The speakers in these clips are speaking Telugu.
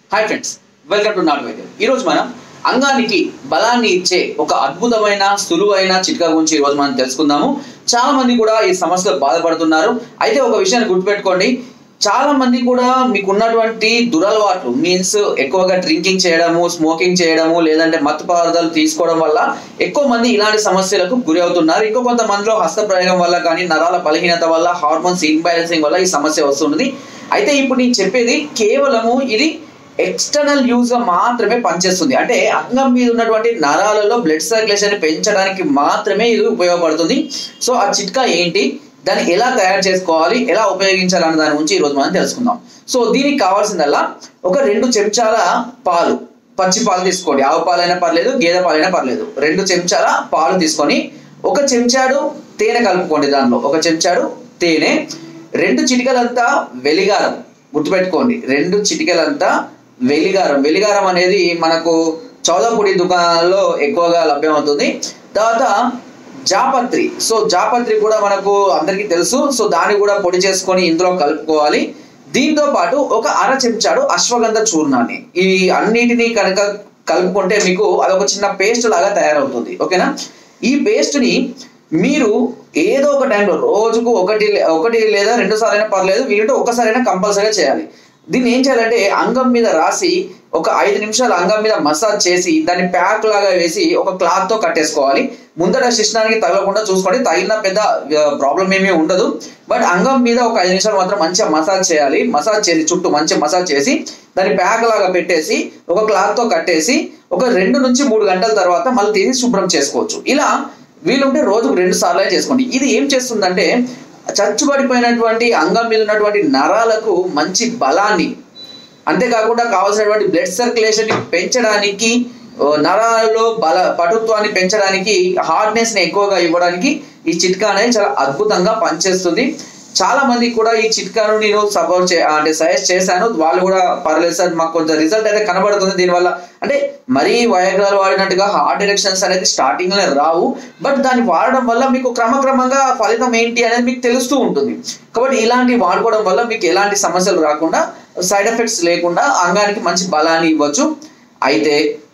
హాయ్ ఫ్రెండ్స్, వెల్కమ్ టు నాట్ వైద్యం. ఈరోజు మనం అంగానికి బలాన్ని ఇచ్చే ఒక అద్భుతమైన సులువైన చిట్కా గురించి ఈరోజు మనం తెలుసుకుందాము. చాలా మంది కూడా ఈ సమస్యలో బాధపడుతున్నారు. అయితే ఒక విషయాన్ని గుర్తుపెట్టుకోండి, చాలా మంది కూడా మీకు ఉన్నటువంటి దురలవాట్లు మీన్స్ ఎక్కువగా డ్రింకింగ్ చేయడము, స్మోకింగ్ చేయడము, లేదంటే మత్తు పదార్థాలు తీసుకోవడం వల్ల ఎక్కువ మంది ఇలాంటి సమస్యలకు గురి అవుతున్నారు. ఇంకో కొంతమందిలో హస్తప్రయోగం వల్ల కానీ, నరాల బలహీనత వల్ల, హార్మోన్స్ ఇంబ్యాలెన్సింగ్ వల్ల ఈ సమస్య వస్తుంది. అయితే ఇప్పుడు నేను చెప్పేది కేవలము ఇది ఎక్స్టర్నల్ యూజ్ గా మాత్రమే పనిచేస్తుంది. అంటే అంగం మీద ఉన్నటువంటి నరాలలో బ్లడ్ సర్క్యులేషన్ పెంచడానికి మాత్రమే ఇది ఉపయోగపడుతుంది. సో ఆ చిట్కా ఏంటి, దాన్ని ఎలా తయారు చేసుకోవాలి, ఎలా ఉపయోగించాలన్న దాని గురించి ఈరోజు మనం తెలుసుకుందాం. సో దీనికి కావాల్సిందల్లా ఒక 2 చెంచాల పాలు, పచ్చి పాలు తీసుకోండి. ఆవు పాలైనా పర్లేదు, గేదె పాలైనా పర్లేదు. 2 చెంచాల పాలు తీసుకొని 1 చెంచాడు తేనె కలుపుకోండి. దానిలో 1 చెంచాడు తేనె, 2 చిటికలంతా వెలిగారం. గుర్తుపెట్టుకోండి, 2 చిటికలంతా వెలిగారం. వెలిగారం అనేది మనకు చౌదపొడి దుకాణాల్లో ఎక్కువగా లభ్యమవుతుంది. తర్వాత జాపత్రి. సో జాపత్రి కూడా మనకు అందరికీ తెలుసు. సో దాన్ని కూడా పొడి చేసుకొని ఇందులో కలుపుకోవాలి. దీంతో పాటు 1 అర చెంచాడు అశ్వగంధ చూర్ణాన్ని. ఈ అన్నిటినీ కనుక కలుపుకుంటే మీకు అదొక చిన్న పేస్ట్ లాగా తయారవుతుంది. ఓకేనా? ఈ పేస్ట్ ని మీరు ఏదో ఒక టైంలో రోజుకు ఒకటి లేదా 2 సార్లు పర్లేదు, వీలుంటే ఒక్కసారైనా కంపల్సరీగా చేయాలి. దీన్ని ఏం చేయాలంటే అంగం మీద రాసి ఒక 5 నిమిషాలు అంగం మీద మసాజ్ చేసి దాన్ని ప్యాక్ లాగా వేసి ఒక క్లాత్ తో కట్టేసుకోవాలి. ముందర శిష్ణానికి తగలకుండా చూసుకోండి. తగిన పెద్ద ప్రాబ్లం ఏమీ ఉండదు. బట్ అంగం మీద ఒక 5 నిమిషాలు మాత్రం మంచిగా మసాజ్ చేయాలి. మసాజ్ చేసి చుట్టూ మంచిగా మసాజ్ చేసి దాన్ని ప్యాక్ లాగా పెట్టేసి ఒక క్లాత్ తో కట్టేసి ఒక 2 నుంచి 3 గంటల తర్వాత మళ్ళీ తీసి శుభ్రం చేసుకోవచ్చు. ఇలా వీలుంటే రోజుకు 2 సార్లు చేసుకోండి. ఇది ఏం చేస్తుందంటే చచ్చుబడిపోయినటువంటి అంగం మీద ఉన్నటువంటి నరాలకు మంచి బలాన్ని, అంతేకాకుండా కావాల్సినటువంటి బ్లడ్ సర్క్యులేషన్ పెంచడానికి, నరాలలో పటుత్వాన్ని పెంచడానికి, హార్డ్నెస్ ని ఎక్కువగా ఇవ్వడానికి ఈ చిట్కా అనేది చాలా అద్భుతంగా పనిచేస్తుంది. చాలా మందికి కూడా ఈ చిట్కాను నేను సజెస్ట్ చేశాను. వాళ్ళు కూడా పర్లేదు సార్, మాకు కొంచెం రిజల్ట్ అయితే కనబడుతుంది దీనివల్ల. అంటే మరీ వయాగ్రాలు వాడినట్టుగా హార్ట్ ఎరెక్షన్స్ అనేది స్టార్టింగ్ లో రావు. బట్ దాన్ని వాడడం వల్ల మీకు క్రమక్రమంగా ఫలితం ఏంటి అనేది మీకు తెలుస్తూ ఉంటుంది. కాబట్టి ఇలాంటివి వాడుకోవడం వల్ల మీకు ఎలాంటి సమస్యలు రాకుండా, సైడ్ ఎఫెక్ట్స్ లేకుండా అంగానికి మంచి బలాన్ని ఇవ్వచ్చు. అయితే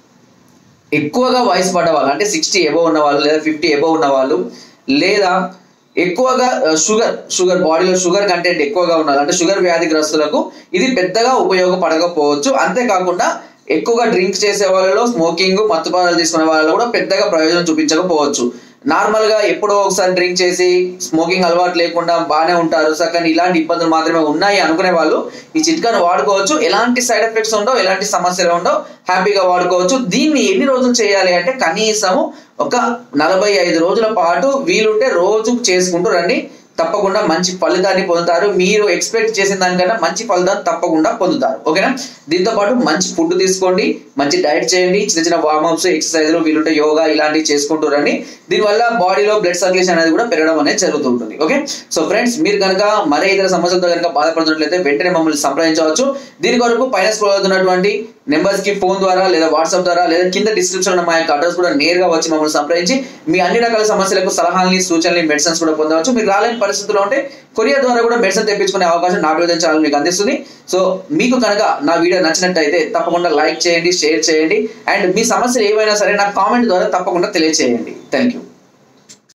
ఎక్కువగా వయసు పడ్డ వాళ్ళు, అంటే 60 ఎబో ఉన్న వాళ్ళు, లేదా 50 ఎబో ఉన్న వాళ్ళు, లేదా ఎక్కువగా షుగర్ బాడీలో షుగర్ కంటెంట్ ఎక్కువగా ఉన్నారు, అంటే షుగర్ వ్యాధిగ్రస్తులకు ఇది పెద్దగా ఉపయోగపడకపోవచ్చు. అంతేకాకుండా ఎక్కువగా డ్రింక్ చేసే వాళ్ళలో, స్మోకింగ్ మత్తు పదార్థాలు తీసుకునే వాళ్ళలో కూడా పెద్దగా ప్రయోజనం చూపించకపోవచ్చు. నార్మల్ గా ఎప్పుడో ఒకసారి డ్రింక్ చేసి స్మోకింగ్ అలవాటు లేకుండా బాగానే ఉంటారు సార్, కానీ ఇలాంటి ఇబ్బందులు మాత్రమే ఉన్నాయి అనుకునే వాళ్ళు ఈ చిట్కాను వాడుకోవచ్చు. ఎలాంటి సైడ్ ఎఫెక్ట్స్ ఉండవు, ఎలాంటి సమస్యలు ఉండవు, హ్యాపీగా వాడుకోవచ్చు. దీన్ని ఎన్ని రోజులు చేయాలి అంటే కనీసము ఒక 45 రోజుల పాటు వీలుంటే రోజు చేసుకుంటూ రండి. తప్పకుండా మంచి ఫలితాన్ని పొందుతారు. మీరు ఎక్స్పెక్ట్ చేసిన దానికన్నా మంచి ఫలితాన్ని తప్పకుండా పొందుతారు. ఓకేనా? దీంతో పాటు మంచి ఫుడ్ తీసుకోండి, మంచి డైట్ చేయండి, చిన్న చిన్న వార్మప్స్, ఎక్సర్సైజ్లు, వీలుంటే యోగా ఇలాంటివి చేసుకుంటూ రండి. దీనివల్ల బాడీలో బ్లడ్ సర్క్యులేషన్ అనేది కూడా పెరగడం అనేది జరుగుతుంటుంది. ఓకే? సో ఫ్రెండ్స్, మీరు కనుక మరే ఇతర సమస్యలతో కనుక బాధపడుతున్నట్లయితే వెంటనే మమ్మల్ని సంప్రదించవచ్చు. దీని కొరకు పైన స్క్రోల్ అవుతున్నటువంటి నెంబర్స్ కి ఫోన్ ద్వారా, లేదా వాట్సాప్ ద్వారా, లేదా కింద డిస్క్రిప్షన్ ఉన్న మా యొక్క అడ్రస్ కూడా నేరుగా వచ్చి మమ్మల్ని సంప్రదించి మీ అన్ని రకాల సమస్యలకు సలహాలని, సూచనలు, మెడిసిన్స్ కూడా పొందవచ్చు. మీరు రాలేని పరిస్థితుల్లో ఉంటే కొరియర్ ద్వారా కూడా మెడిసిన్ తెప్పించుకునే అవకాశం నాట్ వైద్యం ఛానల్ మీకు అందిస్తుంది. సో మీకు కనుక నా వీడియో నచ్చినట్టయితే తప్పకుండా లైక్ చేయండి, షేర్ చేయండి, అండ్ మీ సమస్యలు ఏవైనా సరే నాకు కామెంట్ ద్వారా తప్పకుండా తెలియజేయండి. Thank you.